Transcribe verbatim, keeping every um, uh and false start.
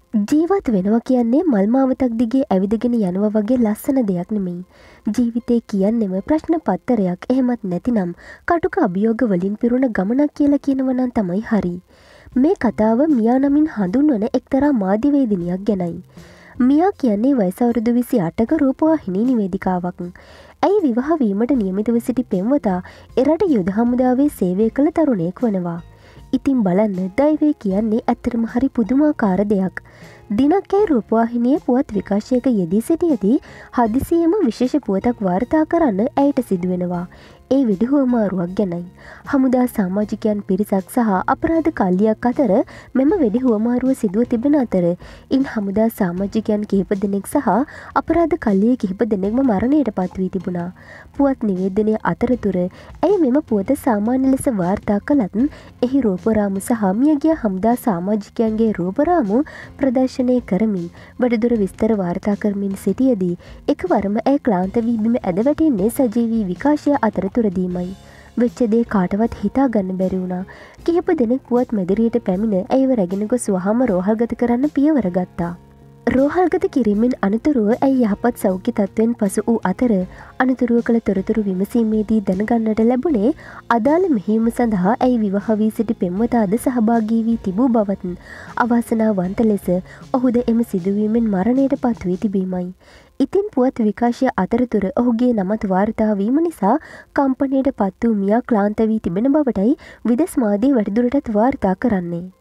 ජීවත් වෙනවා කියන්නේ මල් මාවතක් දිගේ ඇවිදගෙන යනවා වගේ ලස්සන දෙයක් නෙමෙයි. ජීවිතේ කියන්නේම ප්‍රශ්න පත්තරයක් එහෙමත් නැතිනම් කටුක අභියෝග වලින් පිරුණ ගමනක් කියලා කියනවා නම් තමයි හරි. මේ කතාව මියා නමින් හඳුන්වන එක්තරා මාධ්‍යවේදිනියක් ගැනයි. මියා කියන්නේ වයස අවුරුදු විසි අටක රූපවාහිනී නිවේදිකාවක්. ඇයි විවාහ වීමට නියමිතව සිටි පෙම්වතා එරට යුද හමුදාවේ සේවය කළ තරුණයෙක් වනවා. ඉතින් බලන්න දෛවය කියන්නේ ඇත්තටම හරි පුදුමාකාර දෙයක්. දිනක් ඇයි රූපවාහිනියේ පුවත් විකාශයක යෙදී සිටියදී හදිසියෙම විශේෂ පුවතක් වාර්තා කරන්න ඇයට සිදුවෙනවා. ඒ වෙඩිහුවමාරුවක් ගැනයි. හමුදා සමාජිකයන් පිරිසක් සහ අපරාධ කල්ලියක් අතර මෙම වෙඩිහුවමාරුව සිදුව තිබෙන අතර ඉන් හමුදා සමාජිකයන් කිහිප දෙනෙක් සහ අපරාධ කල්ලිය කිහිප දෙනෙක්ම මරණයට පත් වී තිබුණා. පුවත් නිවේදනය අතරතුර ඇයි මෙම පුවත සාමාන්‍ය ලෙස වාර්තා කළත් එහි රූපරාමු සහ මියගිය හමුදා සමාජිකයන්ගේ රූපරාමු ප්‍රදර්ශනය කරමින් වැඩිදුර විස්තර වාර්තා කරමින් සිටියදී එකවරම ඇය ක්ලාන්ත වී බිම ඇද වැටෙන්නේ සජීවී විකාශය අතරතුර දීමයි. වෙච්ච දේ කාටවත් හිතා ගන්න බැරි වුණා. කිහිප දෙනෙක් පුවත් මැදිරියට පැමිණ ඇයව රැගෙන ගොස් වහාම රෝහල්ගත කරන්න පියවර ගත්තා. රෝහල්ගත කිරීමෙන් අනතුරුව ඇයි යහපත් සෞඛ්‍ය තත්ත්වයෙන් පසු වූ අතර අනතුරුව කළ තොරතුරු විමසීමේදී දැනගන්නට ලැබුණේ අදාළ මෙහෙයුම සඳහා ඇයි විවාහ වී සිටි පෙම්වතාද සහභාගී වී තිබූ බවත් අවාසනාවන්ත ලෙස ඔහුද එම සිදුවීමෙන් මරණයට පත් වී තිබීමයි. ඉතින් පුවත් විකාශය අතරතුර ඔහුගේ නමත් වාර්තා වීම නිසා කම්පනයට පත් වූ මියා ක්ලාන්ත වී තිබෙන බවටයි විදෙස් මාධ්‍ය වැඩිදුරටත් වාර්තා කරන්නේ.